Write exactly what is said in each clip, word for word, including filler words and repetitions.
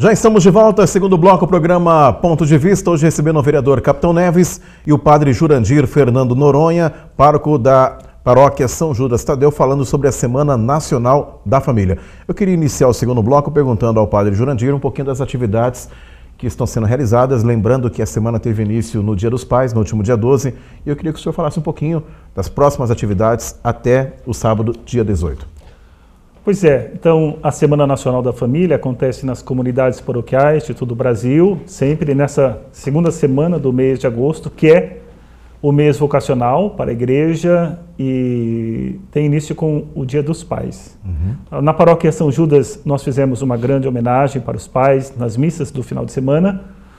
Já estamos de volta, segundo bloco, o programa Ponto de Vista, hoje recebendo o vereador Capitão Neves e o padre Jurandir Fernando Noronha, pároco da Paróquia São Judas Tadeu, falando sobre a Semana Nacional da Família. Eu queria iniciar o segundo bloco perguntando ao padre Jurandir um pouquinho das atividades que estão sendo realizadas, lembrando que a semana teve início no Dia dos Pais, no último dia doze, e eu queria que o senhor falasse um pouquinho das próximas atividades até o sábado, dia dezoito. Pois é, então a Semana Nacional da Família acontece nas comunidades paroquiais de todo o Brasil, sempre nessa segunda semana do mês de agosto, que é o mês vocacional para a igreja e tem início com o Dia dos Pais. Uhum. Na Paróquia São Judas nós fizemos uma grande homenagem para os pais nas missas do final de semana.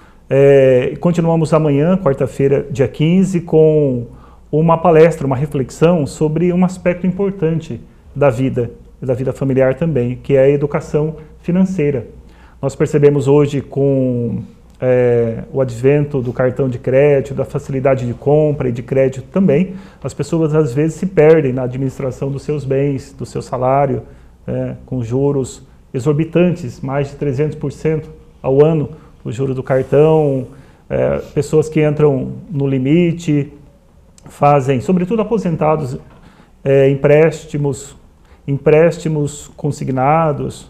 É, e continuamos amanhã, quarta-feira, dia quinze, com uma palestra, uma reflexão sobre um aspecto importante da vida, da vida familiar também, que é a educação financeira. Nós percebemos hoje com é, o advento do cartão de crédito, da facilidade de compra e de crédito também, as pessoas às vezes se perdem na administração dos seus bens, do seu salário, é, com juros exorbitantes, mais de trezentos por cento ao ano, o juro do cartão, é, pessoas que entram no limite, fazem, sobretudo aposentados, é, empréstimos, empréstimos consignados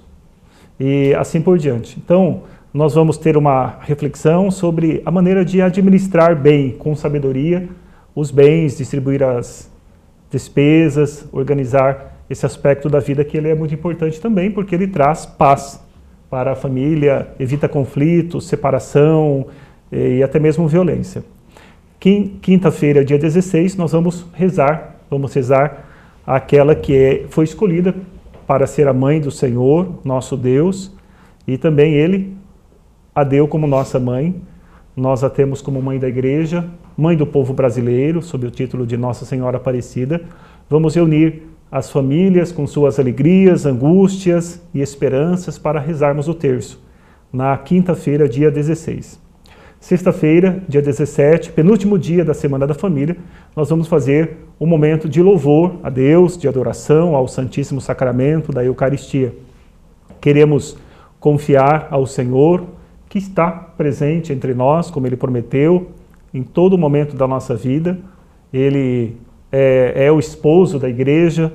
e assim por diante. Então, nós vamos ter uma reflexão sobre a maneira de administrar bem, com sabedoria, os bens, distribuir as despesas, organizar esse aspecto da vida que ele é muito importante também, porque ele traz paz para a família, evita conflitos, separação e até mesmo violência. Quinta-feira, dia dezesseis, nós vamos rezar, vamos rezar aquela que é, foi escolhida para ser a mãe do Senhor, nosso Deus, e também Ele a deu como nossa mãe. Nós a temos como mãe da igreja, mãe do povo brasileiro, sob o título de Nossa Senhora Aparecida. Vamos reunir as famílias com suas alegrias, angústias e esperanças para rezarmos o terço, na quinta-feira, dia dezesseis. Sexta-feira, dia dezessete, penúltimo dia da Semana da Família, nós vamos fazer um momento de louvor a Deus, de adoração ao Santíssimo Sacramento da Eucaristia. Queremos confiar ao Senhor, que está presente entre nós, como Ele prometeu, em todo momento da nossa vida. Ele é, é o esposo da igreja,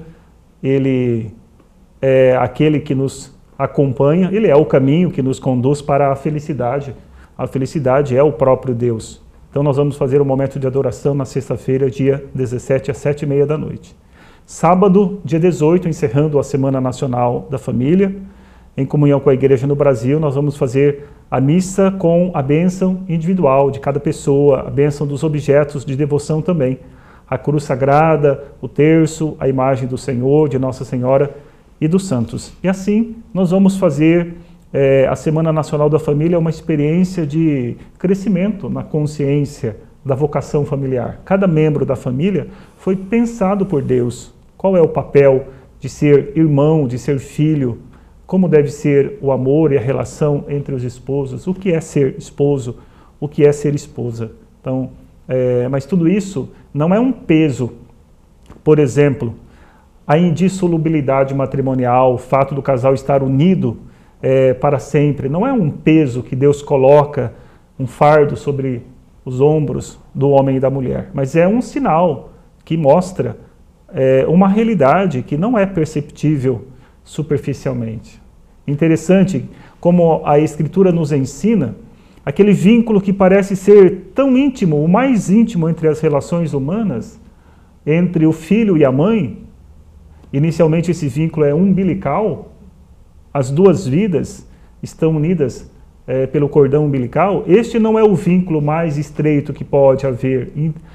Ele é aquele que nos acompanha, Ele é o caminho que nos conduz para a felicidade. A felicidade é o próprio Deus. Então nós vamos fazer um momento de adoração na sexta-feira, dia dezessete, às sete e meia da noite. Sábado, dia dezoito, encerrando a Semana Nacional da Família, em comunhão com a Igreja no Brasil, nós vamos fazer a missa com a bênção individual de cada pessoa, a bênção dos objetos de devoção também. A cruz sagrada, o terço, a imagem do Senhor, de Nossa Senhora e dos santos. E assim nós vamos fazer É, a Semana Nacional da Família é uma experiência de crescimento na consciência da vocação familiar. Cada membro da família foi pensado por Deus. Qual é o papel de ser irmão, de ser filho? Como deve ser o amor e a relação entre os esposos? O que é ser esposo? O que é ser esposa? Então, é, mas tudo isso não é um peso. Por exemplo, a indissolubilidade matrimonial, o fato do casal estar unido É, para sempre, não é um peso que Deus coloca, um fardo sobre os ombros do homem e da mulher, mas é um sinal que mostra é, uma realidade que não é perceptível superficialmente. Interessante como a Escritura nos ensina aquele vínculo que parece ser tão íntimo, o mais íntimo entre as relações humanas, entre o filho e a mãe. Inicialmente esse vínculo é umbilical. As duas vidas estão unidas é, pelo cordão umbilical. Este não é o vínculo mais estreito que pode haver,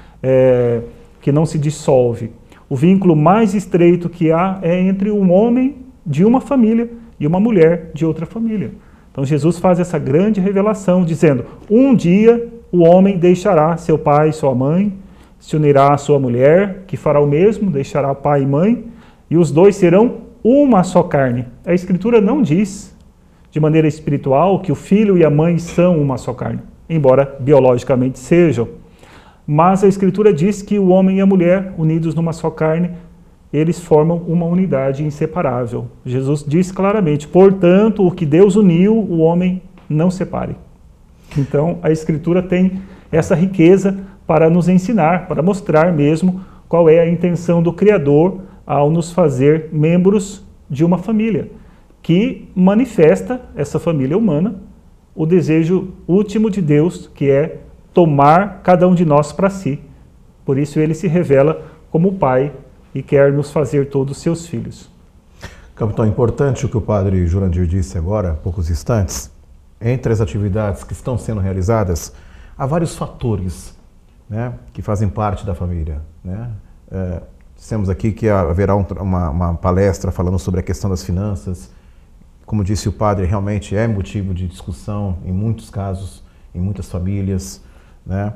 é, que não se dissolve. O vínculo mais estreito que há é entre um homem de uma família e uma mulher de outra família. Então Jesus faz essa grande revelação, dizendo: um dia o homem deixará seu pai e sua mãe, se unirá à sua mulher, que fará o mesmo, deixará pai e mãe, e os dois serão uma só carne. A Escritura não diz, de maneira espiritual, que o filho e a mãe são uma só carne, embora biologicamente sejam. Mas a Escritura diz que o homem e a mulher, unidos numa só carne, eles formam uma unidade inseparável. Jesus diz claramente: portanto, o que Deus uniu, o homem não separe. Então, a Escritura tem essa riqueza para nos ensinar, para mostrar mesmo qual é a intenção do Criador ao nos fazer membros de uma família, que manifesta, essa família humana, o desejo último de Deus, que é tomar cada um de nós para si. Por isso ele se revela como Pai e quer nos fazer todos seus filhos. Capitão, é importante o que o padre Jurandir disse agora, há poucos instantes. Entre as atividades que estão sendo realizadas, há vários fatores, né, que fazem parte da família. Né? É, dissemos aqui que haverá um, uma, uma palestra falando sobre a questão das finanças. Como disse o padre, realmente é motivo de discussão em muitos casos, em muitas famílias. Né?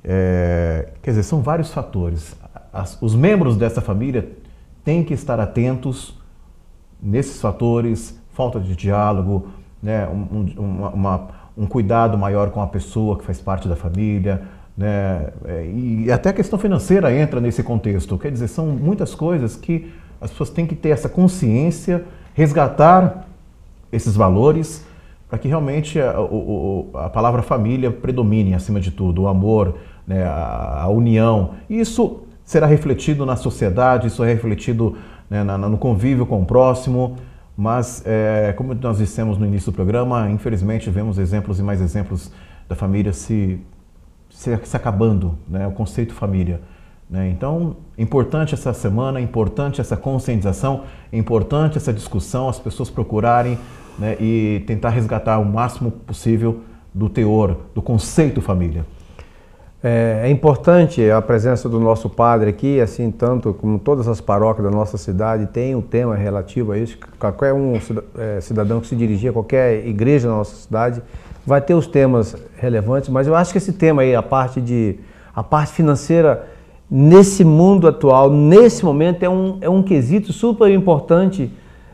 É, quer dizer, são vários fatores. As, os membros dessa família têm que estar atentos nesses fatores, falta de diálogo, né? um, um, uma, uma, um cuidado maior com a pessoa que faz parte da família, né? E até a questão financeira entra nesse contexto. Quer dizer, são muitas coisas que as pessoas têm que ter essa consciência, resgatar esses valores, para que realmente a, a, a palavra família predomine acima de tudo, o amor, né, a, a união. E isso será refletido na sociedade, isso é refletido, né, na, no convívio com o próximo, mas, é, como nós dissemos no início do programa, infelizmente vemos exemplos e mais exemplos da família se, se, se acabando, né, o conceito família. Né? Então, importante essa semana, importante essa conscientização, importante essa discussão, as pessoas procurarem, né, e tentar resgatar o máximo possível do teor, do conceito família. É, é importante a presença do nosso padre aqui, assim, tanto como todas as paróquias da nossa cidade tem um tema relativo a isso. Qualquer um cidadão que se dirigir a qualquer igreja da nossa cidade vai ter os temas relevantes, mas eu acho que esse tema aí, a parte, de, a parte financeira, nesse mundo atual, nesse momento, é um, é um quesito super importante.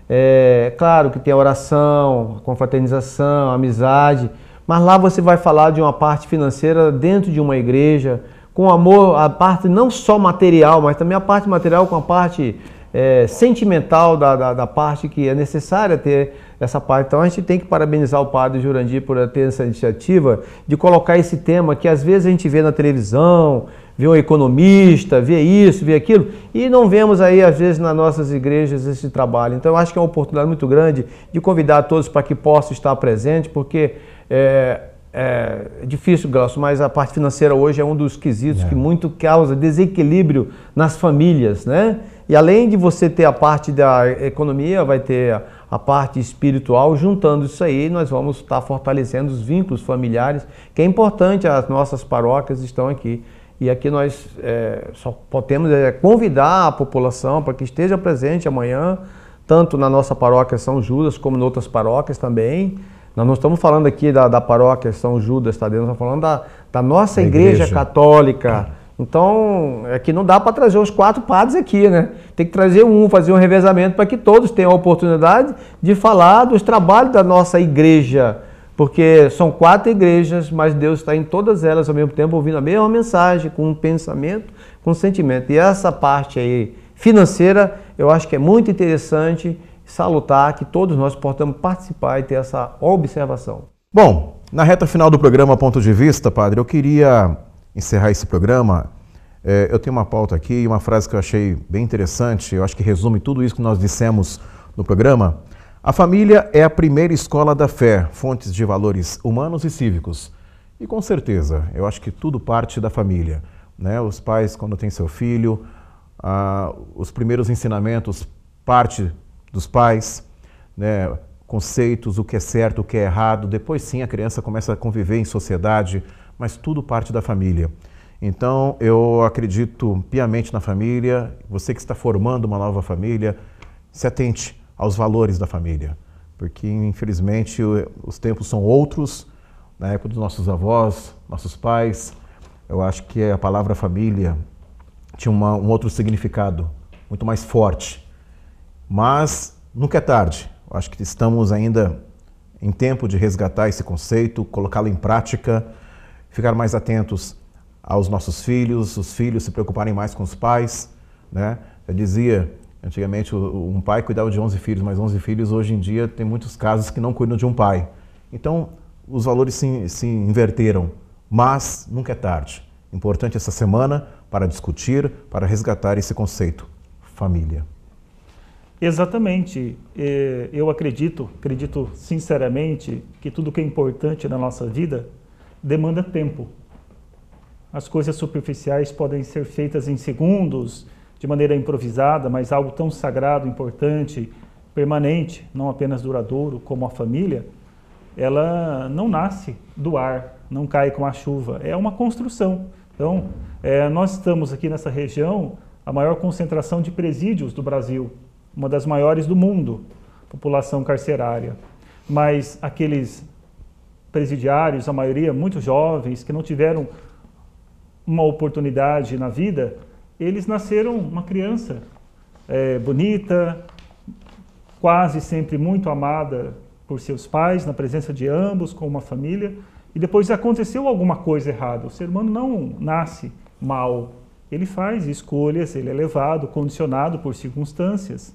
É claro que tem a oração, a confraternização, a amizade, mas lá você vai falar de uma parte financeira dentro de uma igreja, com amor, a parte não só material, mas também a parte material com a parte é, sentimental da, da, da parte que é necessária ter essa parte. Então a gente tem que parabenizar o padre Jurandir por ter essa iniciativa de colocar esse tema que às vezes a gente vê na televisão, vê um economista, vê isso, vê aquilo, e não vemos aí, às vezes, nas nossas igrejas esse trabalho. Então, eu acho que é uma oportunidade muito grande de convidar todos para que possam estar presentes, porque é, é difícil, Glaucio, mas a parte financeira hoje é um dos quesitos é. que muito causa desequilíbrio nas famílias, né? E além de você ter a parte da economia, vai ter a, a parte espiritual. Juntando isso aí, nós vamos estar fortalecendo os vínculos familiares, que é importante, as nossas paróquias estão aqui. E aqui nós é, só podemos é, convidar a população para que esteja presente amanhã, tanto na nossa paróquia São Judas, como em outras paróquias também. Nós não estamos falando aqui da, da paróquia São Judas, tá? Nós estamos falando da, da nossa igreja, igreja católica. Então, é que não dá para trazer os quatro padres aqui, né? Tem que trazer um, fazer um revezamento para que todos tenham a oportunidade de falar dos trabalhos da nossa igreja. Porque são quatro igrejas, mas Deus está em todas elas ao mesmo tempo, ouvindo a mesma mensagem, com um pensamento, com um sentimento. E essa parte aí financeira, eu acho que é muito interessante, salutar, que todos nós possamos participar e ter essa observação. Bom, na reta final do programa Ponto de Vista, padre, eu queria encerrar esse programa. É, eu tenho uma pauta aqui e uma frase que eu achei bem interessante, eu acho que resume tudo isso que nós dissemos no programa. A família é a primeira escola da fé, fontes de valores humanos e cívicos. E com certeza, eu acho que tudo parte da família. Né? Os pais, quando têm seu filho, ah, os primeiros ensinamentos parte dos pais, né? Conceitos, o que é certo, o que é errado. Depois sim a criança começa a conviver em sociedade, mas tudo parte da família. Então eu acredito piamente na família. Você que está formando uma nova família, se atente aos valores da família, porque infelizmente os tempos são outros. Na época dos nossos avós, nossos pais, eu acho que a palavra família tinha uma, um outro significado, muito mais forte. Mas nunca é tarde, eu acho que estamos ainda em tempo de resgatar esse conceito, colocá-lo em prática, ficar mais atentos aos nossos filhos, os filhos se preocuparem mais com os pais, né? Eu dizia, antigamente um pai cuidava de onze filhos, mas onze filhos hoje em dia tem muitos casos que não cuidam de um pai. Então, os valores se, se inverteram, mas nunca é tarde. Importante essa semana para discutir, para resgatar esse conceito, família. Exatamente. Eu acredito, acredito sinceramente que tudo que é importante na nossa vida demanda tempo. As coisas superficiais podem ser feitas em segundos, de maneira improvisada, mas algo tão sagrado, importante, permanente, não apenas duradouro, como a família, ela não nasce do ar, não cai com a chuva, é uma construção. Então, é, nós estamos aqui nessa região, a maior concentração de presídios do Brasil, uma das maiores do mundo, população carcerária. Mas aqueles presidiários, a maioria muito jovens, que não tiveram uma oportunidade na vida, eles nasceram uma criança é, bonita, quase sempre muito amada por seus pais, na presença de ambos, com uma família, e depois aconteceu alguma coisa errada. O ser humano não nasce mal, ele faz escolhas, ele é levado, condicionado por circunstâncias,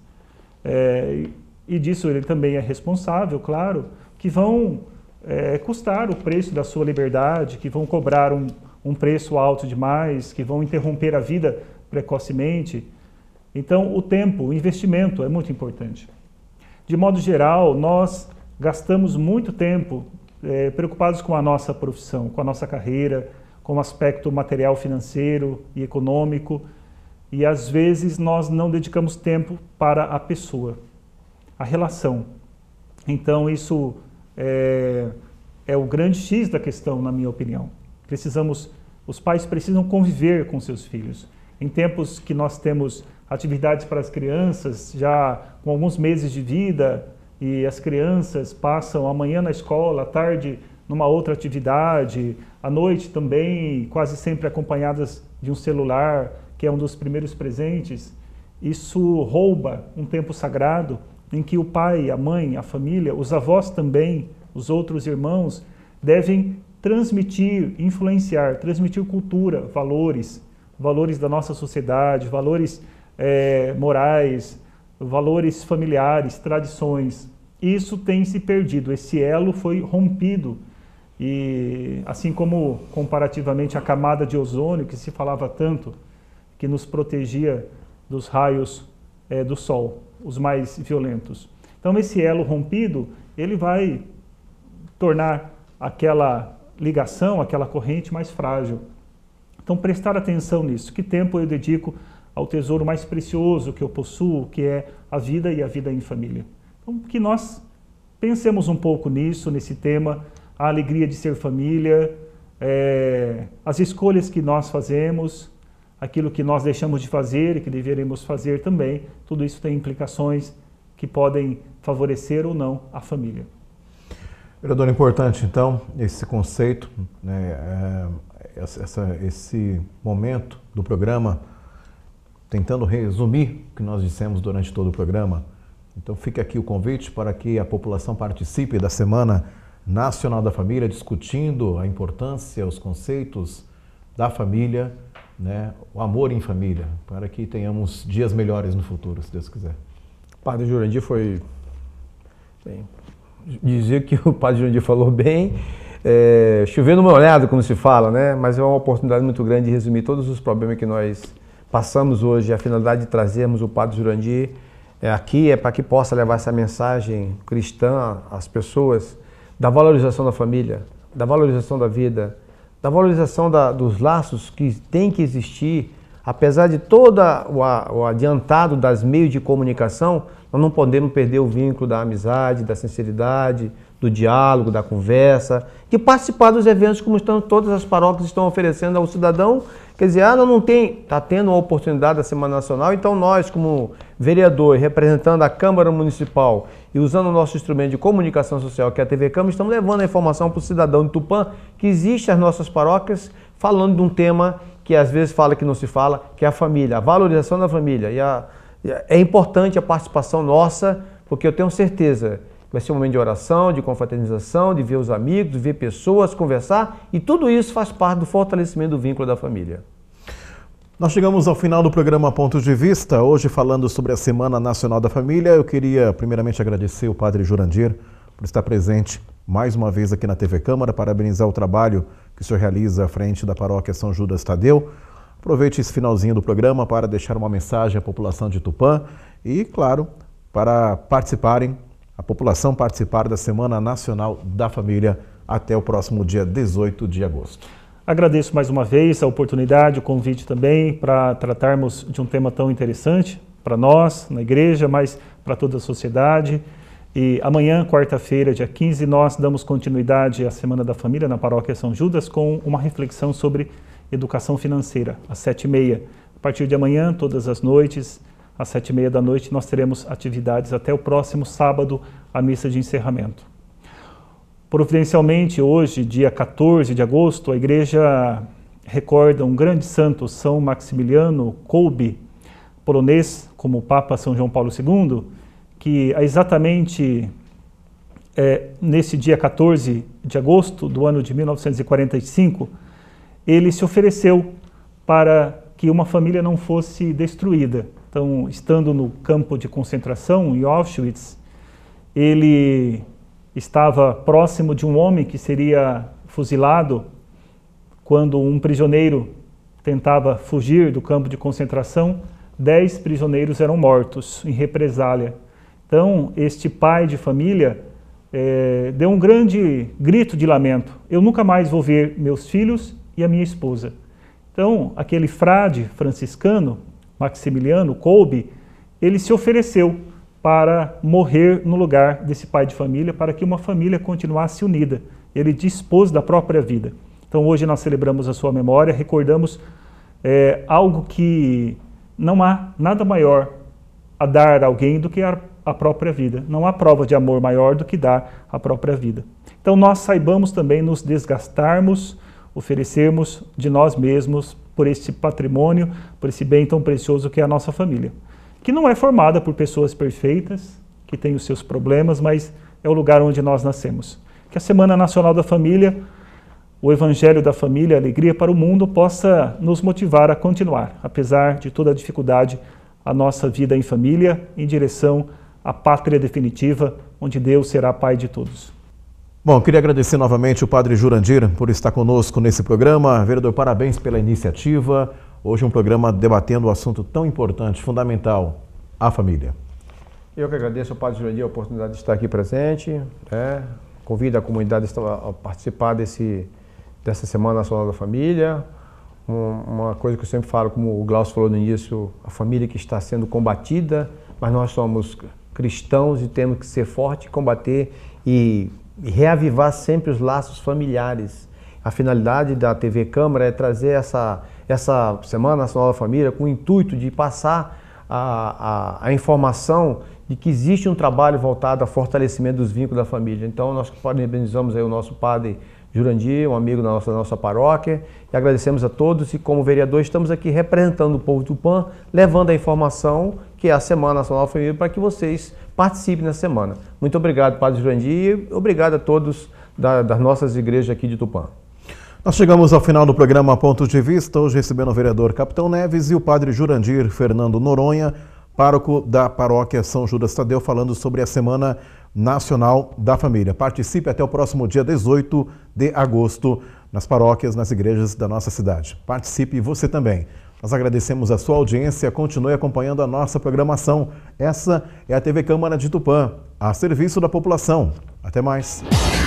é, e disso ele também é responsável, claro, que vão é, custar o preço da sua liberdade, que vão cobrar um, um preço alto demais, que vão interromper a vida precocemente. Então, o tempo, o investimento é muito importante. De modo geral, nós gastamos muito tempo é, preocupados com a nossa profissão, com a nossa carreira, com o aspecto material, financeiro e econômico, e às vezes nós não dedicamos tempo para a pessoa, a relação. Então isso é, é o grande X da questão, na minha opinião. Precisamos, os pais precisam conviver com seus filhos. Em tempos que nós temos atividades para as crianças, já com alguns meses de vida, e as crianças passam a manhã na escola, à tarde numa outra atividade, à noite também, quase sempre acompanhadas de um celular, que é um dos primeiros presentes. Isso rouba um tempo sagrado em que o pai, a mãe, a família, os avós também, os outros irmãos, devem transmitir, influenciar, transmitir cultura, valores, valores da nossa sociedade, valores é, morais, valores familiares, tradições. Isso tem se perdido, esse elo foi rompido. E assim como comparativamente a camada de ozônio, que se falava tanto, que nos protegia dos raios é, do sol, os mais violentos. Então esse elo rompido, ele vai tornar aquela ligação, aquela corrente mais frágil. Então prestar atenção nisso, que tempo eu dedico ao tesouro mais precioso que eu possuo, que é a vida e a vida em família. Então que nós pensemos um pouco nisso, nesse tema, a alegria de ser família, é, as escolhas que nós fazemos, aquilo que nós deixamos de fazer e que deveremos fazer também, tudo isso tem implicações que podem favorecer ou não a família. Vereador, importante então esse conceito, né, é, essa, esse momento do programa, tentando resumir o que nós dissemos durante todo o programa. Então fica aqui o convite para que a população participe da Semana Nacional da Família, discutindo a importância, os conceitos da família, né, o amor em família, para que tenhamos dias melhores no futuro, se Deus quiser. O Padre Jurandir foi... Bem, dizer que o Padre Jurandir falou bem, é, chovendo uma olhada, como se fala, né? Mas é uma oportunidade muito grande de resumir todos os problemas que nós passamos hoje. A finalidade de trazermos o Padre Jurandir é, aqui é para que possa levar essa mensagem cristã às pessoas, da valorização da família, da valorização da vida, da valorização da, dos laços que tem que existir. Apesar de todo o, o adiantado das meios de comunicação, nós não podemos perder o vínculo da amizade, da sinceridade, do diálogo, da conversa, de participar dos eventos como estão, todas as paróquias estão oferecendo ao cidadão. Quer dizer, ah, não, não tem, está tendo uma oportunidade da Semana Nacional, então nós, como vereador, representando a Câmara Municipal e usando o nosso instrumento de comunicação social, que é a T V Câmara, estamos levando a informação para o cidadão de Tupã que existe as nossas paróquias falando de um tema que às vezes fala que não se fala, que é a família, a valorização da família. E a, é importante a participação nossa, porque eu tenho certeza que vai ser um momento de oração, de confraternização, de ver os amigos, de ver pessoas, conversar, e tudo isso faz parte do fortalecimento do vínculo da família. Nós chegamos ao final do programa Pontos de Vista, hoje falando sobre a Semana Nacional da Família. Eu queria primeiramente agradecer o Padre Jurandir por estar presente mais uma vez aqui na T V Câmara, parabenizar o trabalho que o senhor realiza à frente da paróquia São Judas Tadeu. Aproveite esse finalzinho do programa para deixar uma mensagem à população de Tupã e, claro, para participarem, a população participar da Semana Nacional da Família até o próximo dia dezoito de agosto. Agradeço mais uma vez a oportunidade, o convite também para tratarmos de um tema tão interessante para nós, na igreja, mas para toda a sociedade. E amanhã, quarta-feira, dia quinze, nós damos continuidade à Semana da Família na Paróquia São Judas com uma reflexão sobre educação financeira, às sete e meia. A partir de amanhã, todas as noites, às sete e meia da noite, nós teremos atividades até o próximo sábado, a missa de encerramento. Providencialmente, hoje, dia quatorze de agosto, a igreja recorda um grande santo, São Maximiliano Kolbe, polonês, como o Papa São João Paulo segundo, que exatamente é, nesse dia quatorze de agosto do ano de mil novecentos e quarenta e cinco, ele se ofereceu para que uma família não fosse destruída. Então, estando no campo de concentração, em Auschwitz, ele estava próximo de um homem que seria fuzilado quando um prisioneiro tentava fugir do campo de concentração. Dez prisioneiros eram mortos em represália. Então, este pai de família é, deu um grande grito de lamento. Eu nunca mais vou ver meus filhos e a minha esposa. Então, aquele frade franciscano, Maximiliano Kolbe, ele se ofereceu para morrer no lugar desse pai de família, para que uma família continuasse unida. Ele dispôs da própria vida. Então, hoje nós celebramos a sua memória, recordamos é, algo que não há nada maior a dar a alguém do que a, a própria vida. Não há prova de amor maior do que dar a própria vida. Então, nós saibamos também nos desgastarmos, oferecermos de nós mesmos por este patrimônio, por esse bem tão precioso que é a nossa família, que não é formada por pessoas perfeitas, que têm os seus problemas, mas é o lugar onde nós nascemos. Que a Semana Nacional da Família, o Evangelho da Família, a alegria para o mundo, possa nos motivar a continuar, apesar de toda a dificuldade, a nossa vida em família, em direção à pátria definitiva, onde Deus será Pai de todos. Bom, queria agradecer novamente o Padre Jurandir por estar conosco nesse programa. Vereador, parabéns pela iniciativa. Hoje um programa debatendo um assunto tão importante, fundamental, a família. Eu que agradeço ao Padre Jurandir a oportunidade de estar aqui presente. É, convido a comunidade a participar desse, dessa Semana Nacional da Família. Um, uma coisa que eu sempre falo, como o Glaucio falou no início, a família que está sendo combatida, mas nós somos cristãos e temos que ser fortes, combater e e reavivar sempre os laços familiares. A finalidade da T V Câmara é trazer essa, essa Semana Nacional da Família com o intuito de passar a, a, a informação de que existe um trabalho voltado ao fortalecimento dos vínculos da família. Então, nós parabenizamos aí o nosso padre Jurandir, um amigo da nossa, da nossa paróquia, e agradecemos a todos. E como vereador, estamos aqui representando o povo de Tupã, levando a informação que é a Semana Nacional da Família para que vocês participem na semana. Muito obrigado, Padre Jurandir, e obrigado a todos da, das nossas igrejas aqui de Tupã. Nós chegamos ao final do programa Pontos de Vista, hoje recebendo o vereador Capitão Neves e o Padre Jurandir Fernando Noronha, pároco da paróquia São Judas Tadeu, falando sobre a Semana Nacional da Família. Participe até o próximo dia dezoito de agosto nas paróquias, nas igrejas da nossa cidade. Participe você também. Nós agradecemos a sua audiência, continue acompanhando a nossa programação. Essa é a T V Câmara de Tupã, a serviço da população. Até mais.